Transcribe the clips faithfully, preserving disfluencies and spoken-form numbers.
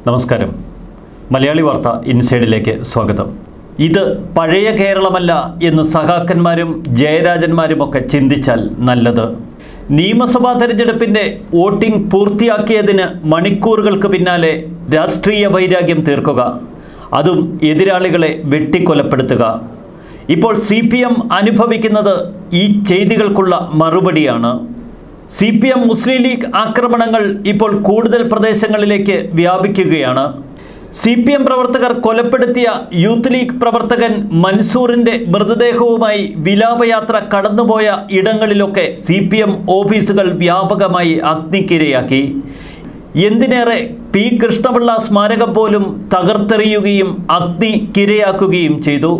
നമസ്കാരം. മലയാളി വാർത്ത ഇൻസൈഡിലേക്ക് സ്വാഗതം. ഇത് പഴയ കേരളമല്ല എന്ന് സഖാക്കന്മാരും ജയരാജന്മാരുമൊക്കെ ചിന്തിച്ചാൽ നല്ലത്. നിയമസഭാ തെരഞ്ഞെടുപ്പിൻ്റെ വോട്ടിംഗ് പൂർത്തിയാക്കിയതിന് മണിക്കൂറുകൾക്ക് പിന്നാലെ രാഷ്ട്രീയ വൈരാഗ്യം തീർക്കുക, അതും എതിരാളികളെ വെട്ടിക്കൊലപ്പെടുത്തുക. ഇപ്പോൾ സി പി എം അനുഭവിക്കുന്നത് ഈ ചെയ്തികൾക്കുള്ള മറുപടിയാണ്. C P M Muslim League ആക്രമണങ്ങൾ ഇപ്പോൾ കൂടുതൽ പ്രദേശങ്ങളിലേക്ക് വ്യാപിക്കുകയാണ്. സി പി എം പ്രവർത്തകർ കൊലപ്പെടുത്തിയ യൂത്ത് ലീഗ് പ്രവർത്തകൻ മൻസൂറിൻ്റെ മൃതദേഹവുമായി വിലാപയാത്ര കടന്നുപോയ ഇടങ്ങളിലൊക്കെ സി പി എം ഓഫീസുകൾ വ്യാപകമായി അഗ്നിക്കിരയാക്കി. എന്തിനേറെ പി കൃഷ്ണപിള്ള സ്മാരകം പോലും തകർത്തെറിയുകയും അഗ്നിക്കിരയാക്കുകയും ചെയ്തു.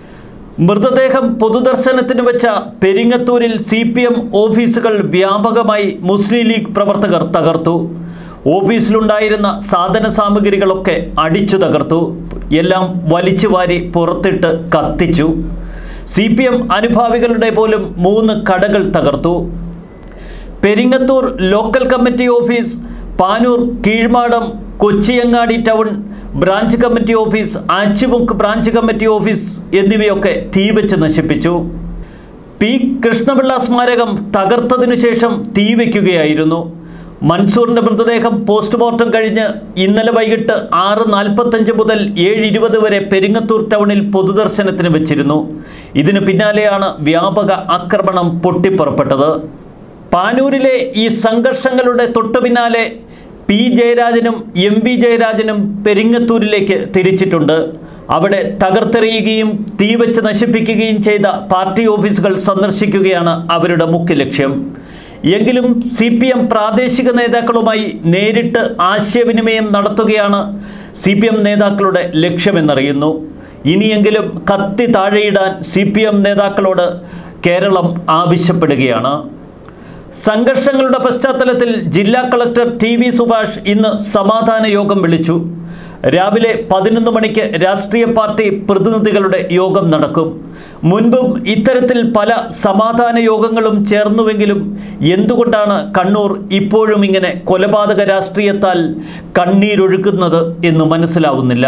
മൃതദേഹം പൊതുദർശനത്തിന് വെച്ച പെരിങ്ങത്തൂരിൽ സി പി എം ഓഫീസുകൾ വ്യാപകമായി മുസ്ലിം ലീഗ് പ്രവർത്തകർ തകർത്തു. ഓഫീസിലുണ്ടായിരുന്ന സാധന സാമഗ്രികളൊക്കെ അടിച്ചു തകർത്തു. എല്ലാം വലിച്ചു വാരി പുറത്തിട്ട് കത്തിച്ചു. സി പി എം അനുഭാവികളുടെ പോലും മൂന്ന് കടകൾ തകർത്തു. Peringathur local committee office, Panoor Keezhmadam Kochiyangadi town branch committee office, Achimukku branch committee office എന്നിവയൊക്കെ തീവെച്ച് നശിപ്പിച്ചു. പി കൃഷ്ണപിള്ള സ്മാരകം തകർത്തതിനു ശേഷം തീവയ്ക്കുകയായിരുന്നു. മൻസൂറിൻ്റെ മൃതദേഹം പോസ്റ്റ്മോർട്ടം കഴിഞ്ഞ് ഇന്നലെ വൈകിട്ട് ആറ് നാൽപ്പത്തഞ്ച് മുതൽ ഏഴ് ഇരുപത് വരെ പെരിങ്ങത്തൂർ ടൗണിൽ പൊതുദർശനത്തിന് വെച്ചിരുന്നു. ഇതിനു പിന്നാലെയാണ് വ്യാപക ആക്രമണം പൊട്ടിപ്പുറപ്പെട്ടത്. പാനൂരിലെ ഈ സംഘർഷങ്ങളുടെ തൊട്ടു പിന്നാലെ പി ജയരാജനും എം വി ജയരാജനും പെരിങ്ങത്തൂരിലേക്ക് തിരിച്ചിട്ടുണ്ട്. അവിടെ തകർത്തെറിയുകയും തീവച്ച് നശിപ്പിക്കുകയും ചെയ്ത പാർട്ടി ഓഫീസുകൾ സന്ദർശിക്കുകയാണ് അവരുടെ മുഖ്യ ലക്ഷ്യം. എങ്കിലും സി പി എം പ്രാദേശിക നേതാക്കളുമായി നേരിട്ട് ആശയവിനിമയം നടത്തുകയാണ് സി പി എം നേതാക്കളുടെ ലക്ഷ്യമെന്നറിയുന്നു. ഇനിയെങ്കിലും കത്തി താഴെയിടാൻ സി പി എം നേതാക്കളോട് കേരളം ആവശ്യപ്പെടുകയാണ്. സംഘർഷങ്ങളുടെ പശ്ചാത്തലത്തിൽ ജില്ലാ കളക്ടർ ടി വി സുഭാഷ് ഇന്ന് സമാധാന യോഗം വിളിച്ചു. രാവിലെ പതിനൊന്ന് മണിക്ക് രാഷ്ട്രീയ പാർട്ടി പ്രതിനിധികളുടെ യോഗം നടക്കും. മുൻപും ഇത്തരത്തിൽ പല സമാധാന യോഗങ്ങളും ചേർന്നുവെങ്കിലും എന്തുകൊണ്ടാണ് കണ്ണൂർ ഇപ്പോഴും ഇങ്ങനെ കൊലപാതക രാഷ്ട്രീയത്താൽ കണ്ണീരൊഴുക്കുന്നത് എന്ന് മനസ്സിലാവുന്നില്ല.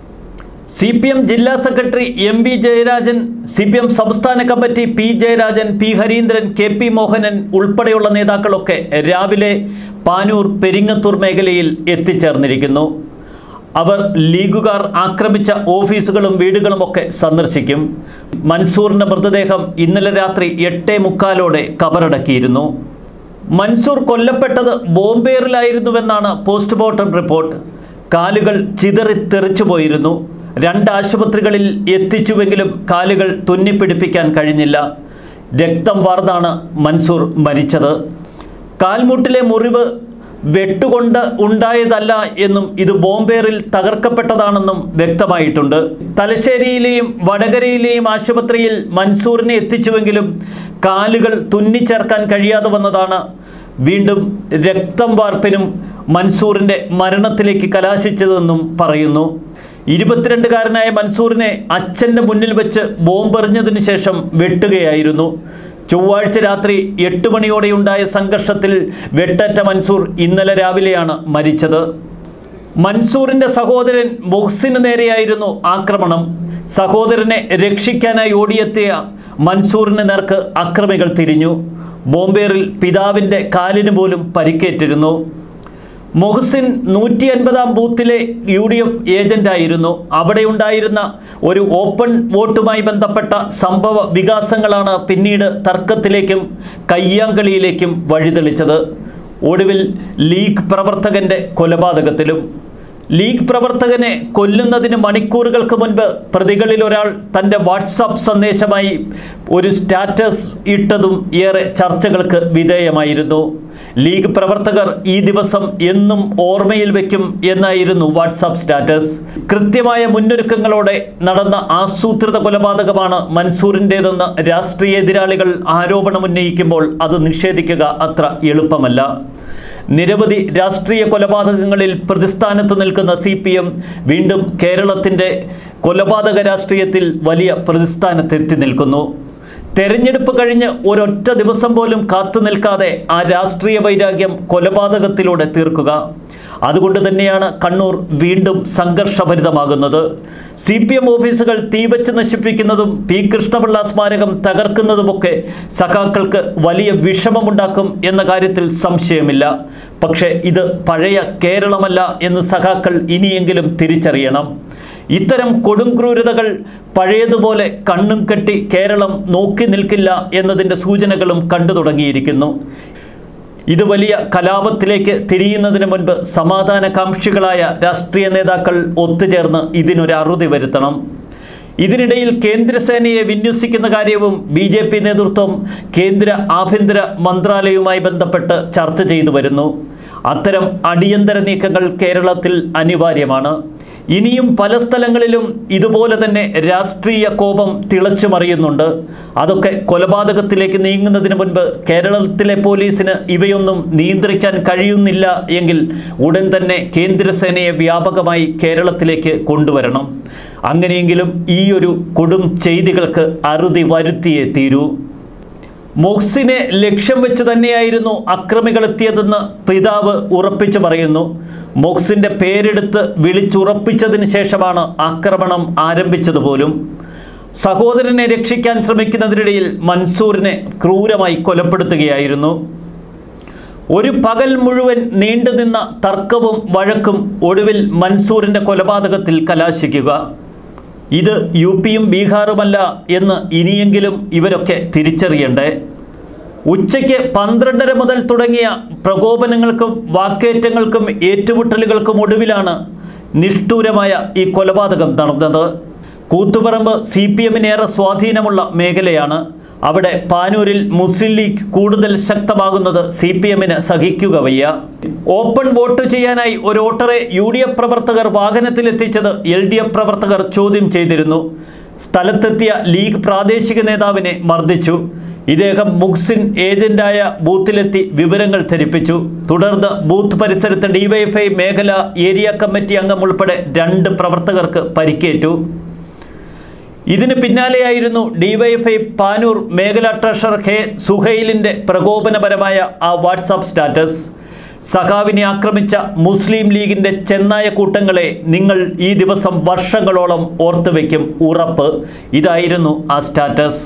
സി പി എം ജില്ലാ secretary M V Jayarajan, C P M സംസ്ഥാന committee P Jayarajan, P Harindran, K P Mohanan ഉൾപ്പെടെയുള്ള നേതാക്കളൊക്കെ രാവിലെ പാനൂർ പെരിങ്ങത്തൂർ മേഖലയിൽ എത്തിച്ചേർന്നിരിക്കുന്നു. അവർ ലീഗുകാർ ആക്രമിച്ച ഓഫീസുകളും വീടുകളുമൊക്കെ സന്ദർശിക്കും. മൻസൂറിൻ്റെ മൃതദേഹം ഇന്നലെ രാത്രി എട്ടേ മുക്കാലോടെ കബറടക്കിയിരുന്നു. മൻസൂർ കൊല്ലപ്പെട്ടത് ബോംബേറിലായിരുന്നുവെന്നാണ് പോസ്റ്റ്മോർട്ടം റിപ്പോർട്ട്. കാലുകൾ ചിതറി തെറിച്ചു പോയിരുന്നു. രണ്ട് ആശുപത്രികളിൽ എത്തിച്ചുവെങ്കിലും കാലുകൾ തുന്നിപ്പിടിപ്പിക്കാൻ കഴിഞ്ഞില്ല. രക്തം വാർന്നാണ് മൻസൂർ മരിച്ചത്. കാൽമുട്ടിലെ മുറിവ് വെട്ടുകൊണ്ട് ഉണ്ടായതല്ല എന്നും ഇത് ബോംബേറിൽ തകർക്കപ്പെട്ടതാണെന്നും വ്യക്തമായിട്ടുണ്ട്. തലശ്ശേരിയിലെയും വടകരയിലെയും ആശുപത്രിയിൽ മൻസൂറിനെ എത്തിച്ചുവെങ്കിലും കാലുകൾ തുന്നിച്ചേർക്കാൻ കഴിയാതെ വന്നതാണ് വീണ്ടും രക്തം വാർപ്പിനും മൻസൂറിൻ്റെ മരണത്തിലേക്ക് കലാശിച്ചതെന്നും പറയുന്നു. ഇരുപത്തിരണ്ടുകാരനായ മൻസൂറിനെ അച്ഛൻ്റെ മുന്നിൽ വെച്ച് ബോംബെറിഞ്ഞതിനു ശേഷം വെട്ടുകയായിരുന്നു. ചൊവ്വാഴ്ച രാത്രി എട്ട് മണിയോടെയുണ്ടായ സംഘർഷത്തിൽ വെട്ടേറ്റ മൻസൂർ ഇന്നലെ രാവിലെയാണ് മരിച്ചത്. മൻസൂറിൻ്റെ സഹോദരൻ മുഹ്സിന് നേരെയായിരുന്നു ആക്രമണം. സഹോദരനെ രക്ഷിക്കാനായി ഓടിയെത്തിയ മൻസൂറിന് നേർക്ക് അക്രമികൾ തിരിഞ്ഞു. ബോംബേറിൽ പിതാവിൻ്റെ കാലിന് പോലും പരിക്കേറ്റിരുന്നു. മുഹ്സിൻ നൂറ്റി അൻപതാം ബൂത്തിലെ യു ഡി എഫ് ഏജൻ്റായിരുന്നു. അവിടെയുണ്ടായിരുന്ന ഒരു ഓപ്പൺ വോട്ടുമായി ബന്ധപ്പെട്ട സംഭവ വികാസങ്ങളാണ് പിന്നീട് തർക്കത്തിലേക്കും കയ്യാങ്കളിയിലേക്കും വഴിതെളിച്ചത്. ഒടുവിൽ ലീഗ് പ്രവർത്തകൻ്റെ കൊലപാതകത്തിലും. ലീഗ് പ്രവർത്തകനെ കൊല്ലുന്നതിന് മണിക്കൂറുകൾക്ക് മുൻപ് പ്രതികളിൽ ഒരാൾ തൻ്റെ വാട്സാപ്പ് സന്ദേശമായി ഒരു സ്റ്റാറ്റസ് ഇട്ടതും ഏറെ ചർച്ചകൾക്ക് വിധേയമായിരുന്നു. ലീഗ് പ്രവർത്തകർ ഈ ദിവസം എന്നും ഓർമ്മയിൽ വയ്ക്കും എന്നായിരുന്നു വാട്സാപ്പ് സ്റ്റാറ്റസ്. കൃത്യമായ മുന്നൊരുക്കങ്ങളോടെ നടന്ന ആസൂത്രിത കൊലപാതകമാണ് മൻസൂറിൻ്റേതെന്ന് രാഷ്ട്രീയ എതിരാളികൾ ആരോപണമുന്നയിക്കുമ്പോൾ അത് നിഷേധിക്കുക അത്ര എളുപ്പമല്ല. നിരവധി രാഷ്ട്രീയ കൊലപാതകങ്ങളിൽ പ്രതിസ്ഥാനത്ത് നിൽക്കുന്ന സി പി എം വീണ്ടും കേരളത്തിൻ്റെ കൊലപാതക രാഷ്ട്രീയത്തിൽ വലിയ പ്രതിസ്ഥാനത്തെത്തി നിൽക്കുന്നു. തെരഞ്ഞെടുപ്പ് കഴിഞ്ഞ് ഒരൊറ്റ ദിവസം പോലും കാത്തു നിൽക്കാതെ ആ രാഷ്ട്രീയ വൈരാഗ്യം കൊലപാതകത്തിലൂടെ തീർക്കുക, അതുകൊണ്ട് തന്നെയാണ് കണ്ണൂർ വീണ്ടും സംഘർഷഭരിതമാകുന്നത്. സി പി എം ഓഫീസുകൾ തീവച്ച് നശിപ്പിക്കുന്നതും പി കൃഷ്ണപിള്ള സ്മാരകം തകർക്കുന്നതുമൊക്കെ സഖാക്കൾക്ക് വലിയ വിഷമമുണ്ടാക്കും എന്ന കാര്യത്തിൽ സംശയമില്ല. പക്ഷേ ഇത് പഴയ കേരളമല്ല എന്ന് സഖാക്കൾ ഇനിയെങ്കിലും തിരിച്ചറിയണം. ഇത്തരം കൊടുംക്രൂരതകൾ പഴയതുപോലെ കണ്ണും കെട്ടി കേരളം നോക്കി നിൽക്കില്ല എന്നതിൻ്റെ സൂചനകളും കണ്ടു തുടങ്ങിയിരിക്കുന്നു. ഇത് വലിയ കലാപത്തിലേക്ക് തിരിയുന്നതിന് മുൻപ് സമാധാനകാംക്ഷികളായ രാഷ്ട്രീയ നേതാക്കൾ ഒത്തുചേർന്ന് ഇതിനൊരു അറുതി വരുത്തണം. ഇതിനിടയിൽ കേന്ദ്രസേനയെ വിന്യസിക്കുന്ന കാര്യവും ബി ജെ പി നേതൃത്വം കേന്ദ്ര ആഭ്യന്തര മന്ത്രാലയവുമായി ബന്ധപ്പെട്ട് ചർച്ച ചെയ്തു വരുന്നു. അത്തരം അടിയന്തര നീക്കങ്ങൾ കേരളത്തിൽ അനിവാര്യമാണ്. ഇനിയും പല സ്ഥലങ്ങളിലും ഇതുപോലെ തന്നെ രാഷ്ട്രീയ കോപം തിളച്ചു മറിയുന്നുണ്ട്. അതൊക്കെ കൊലപാതകത്തിലേക്ക് നീങ്ങുന്നതിന് മുൻപ് കേരളത്തിലെ പോലീസിന് ഇവയൊന്നും നിയന്ത്രിക്കാൻ കഴിയുന്നില്ല എങ്കിൽ ഉടൻ തന്നെ കേന്ദ്രസേനയെ വ്യാപകമായി കേരളത്തിലേക്ക് കൊണ്ടുവരണം. അങ്ങനെയെങ്കിലും ഈ ഒരു കൊടും ചെയ്തികൾക്ക് അറുതി വരുത്തിയേ തീരൂ. മൊഹ്സിനെ ലക്ഷ്യം വെച്ച് തന്നെയായിരുന്നു അക്രമികളെത്തിയതെന്ന് പിതാവ് ഉറപ്പിച്ചു പറയുന്നു. മൊഹ്സിൻ്റെ പേരെടുത്ത് വിളിച്ചുറപ്പിച്ചതിന് ശേഷമാണ് ആക്രമണം ആരംഭിച്ചതുപോലും. സഹോദരനെ രക്ഷിക്കാൻ ശ്രമിക്കുന്നതിനിടയിൽ മൻസൂറിനെ ക്രൂരമായി കൊലപ്പെടുത്തുകയായിരുന്നു. ഒരു പകൽ മുഴുവൻ നീണ്ടുനിന്ന തർക്കവും വഴക്കും ഒടുവിൽ മൻസൂറിൻ്റെ കൊലപാതകത്തിൽ കലാശിക്കുക. ഇത് യു പിയും ബീഹാറുമല്ല എന്ന് ഇനിയെങ്കിലും ഇവരൊക്കെ തിരിച്ചറിയണ്ടേ. ഉച്ചയ്ക്ക് പന്ത്രണ്ടര മുതൽ തുടങ്ങിയ പ്രകോപനങ്ങൾക്കും വാക്കേറ്റങ്ങൾക്കും ഏറ്റുമുട്ടലുകൾക്കും ഒടുവിലാണ് നിഷ്ഠൂരമായ ഈ കൊലപാതകം നടന്നത്. കൂത്തുപറമ്പ് സി പി എമ്മിനേറെ സ്വാധീനമുള്ള മേഖലയാണ്. അവിടെ പാനൂരിൽ മുസ്ലിം ലീഗ് കൂടുതൽ ശക്തമാകുന്നത് സി പി എമ്മിന് സഹിക്കുക വയ്യ. ഓപ്പൺ വോട്ട് ചെയ്യാനായി ഒരു വോട്ടറെ യു ഡി എഫ് പ്രവർത്തകർ വാഹനത്തിലെത്തിച്ചത് എൽ ഡി എഫ് പ്രവർത്തകർ ചോദ്യം ചെയ്തിരുന്നു. സ്ഥലത്തെത്തിയ ലീഗ് പ്രാദേശിക നേതാവിനെ മർദ്ദിച്ചു. ഇദ്ദേഹം മുഹ്സിൻ ഏജന്റായ ബൂത്തിലെത്തി വിവരങ്ങൾ ധരിപ്പിച്ചു. തുടർന്ന് ബൂത്ത് പരിസരത്ത് ഡിവൈഎഫ്ഐ മേഖല ഏരിയ കമ്മിറ്റി അംഗം ഉൾപ്പെടെ രണ്ട് പ്രവർത്തകർക്ക് പരിക്കേറ്റു. ഇതിന് പിന്നാലെയായിരുന്നു ഡിവൈഎഫ്ഐ പാനൂർ മേഖല ട്രഷറർ കെ സുഹൈലിൻ്റെ പ്രകോപനപരമായ ആ വാട്സാപ്പ് സ്റ്റാറ്റസ്. സഖാവിനെ ആക്രമിച്ച മുസ്ലിം ലീഗിൻ്റെ ചെന്നായ കൂട്ടങ്ങളെ നിങ്ങൾ ഈ ദിവസം വർഷങ്ങളോളം ഓർത്തുവെക്കും, ഉറപ്പ്. ഇതായിരുന്നു ആ സ്റ്റാറ്റസ്.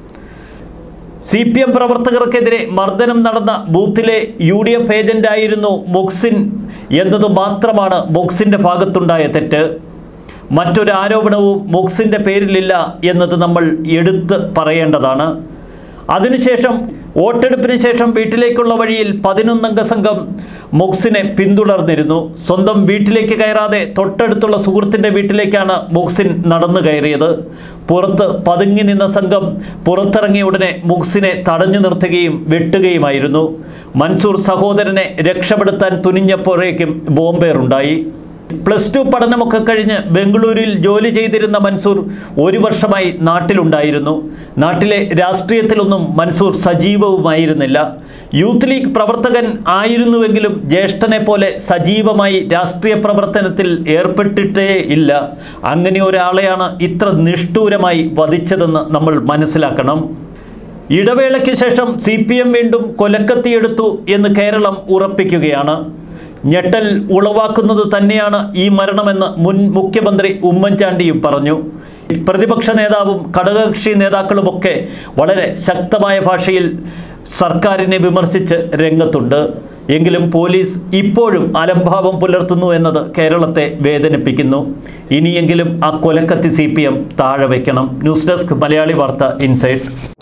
സി പി എം പ്രവർത്തകർക്കെതിരെ മർദ്ദനം നടന്ന ബൂത്തിലെ യു ഡി എഫ് ഏജൻ്റായിരുന്നു മൊഹ്സിൻ എന്നത് മാത്രമാണ് മൊഹ്സിൻ്റെ ഭാഗത്തുണ്ടായ തെറ്റ്. മറ്റൊരു ആരോപണവും മൊഹ്സിൻ്റെ പേരിലില്ല എന്നത് നമ്മൾ എടുത്ത് പറയേണ്ടതാണ്. അതിനുശേഷം വോട്ടെടുപ്പിന് ശേഷം വീട്ടിലേക്കുള്ള വഴിയിൽ പതിനൊന്നംഗ സംഘം മൊഹ്സിനെ പിന്തുടർന്നിരുന്നു. സ്വന്തം വീട്ടിലേക്ക് കയറാതെ തൊട്ടടുത്തുള്ള സുഹൃത്തിൻ്റെ വീട്ടിലേക്കാണ് മൊഹ്സിൻ നടന്നു കയറിയത്. പുറത്ത് പതുങ്ങി നിന്ന സംഘം പുറത്തിറങ്ങിയ ഉടനെ മൊഹ്സിനെ തടഞ്ഞു നിർത്തുകയും വെട്ടുകയുമായിരുന്നു. മൻസൂർ സഹോദരനെ രക്ഷപ്പെടുത്താൻ തുനിഞ്ഞപ്പോഴേക്കും ബോംബേറുണ്ടായി. പ്ലസ് ടു പഠനമൊക്കെ കഴിഞ്ഞ് ബംഗളൂരിൽ ജോലി ചെയ്തിരുന്ന മൻസൂർ ഒരു വർഷമായി നാട്ടിലുണ്ടായിരുന്നു. നാട്ടിലെ രാഷ്ട്രീയത്തിലൊന്നും മൻസൂർ സജീവവുമായിരുന്നില്ല. യൂത്ത് ലീഗ് പ്രവർത്തകൻ ആയിരുന്നുവെങ്കിലും ജ്യേഷ്ഠനെ പോലെ സജീവമായി രാഷ്ട്രീയ പ്രവർത്തനത്തിൽ ഏർപ്പെട്ടിട്ടേ ഇല്ല. അങ്ങനെ ഒരാളെയാണ് ഇത്ര നിഷ്ഠൂരമായി വധിച്ചതെന്ന് നമ്മൾ മനസ്സിലാക്കണം. ഇടവേളയ്ക്ക് ശേഷം സി പി എം വീണ്ടും കൊലക്കത്തിയെടുത്തു എന്ന് കേരളം ഉറപ്പിക്കുകയാണ്. ഞെട്ടൽ ഉളവാക്കുന്നത് തന്നെയാണ് ഈ മരണമെന്ന് മുൻ മുഖ്യമന്ത്രി ഉമ്മൻചാണ്ടിയും പറഞ്ഞു. പ്രതിപക്ഷ നേതാവും ഘടകകക്ഷി നേതാക്കളുമൊക്കെ വളരെ ശക്തമായ ഭാഷയിൽ സർക്കാരിനെ വിമർശിച്ച് രംഗത്തുണ്ട്. എങ്കിലും പോലീസ് ഇപ്പോഴും അലംഭാവം പുലർത്തുന്നു എന്നത് കേരളത്തെ വേദനിപ്പിക്കുന്നു. ഇനിയെങ്കിലും ആ കൊലക്കത്തി സി പി എം താഴെ വയ്ക്കണം. ന്യൂസ് ഡെസ്ക് മലയാളി വാർത്ത ഇൻസൈറ്റ്.